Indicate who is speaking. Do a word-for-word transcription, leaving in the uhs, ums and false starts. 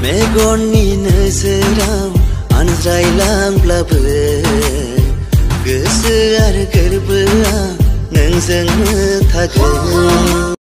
Speaker 1: मेगननि नोजोराव आनज्रायलांब्लाबो गोसो आरो गोरबोआ नोंजोंनो थागोन।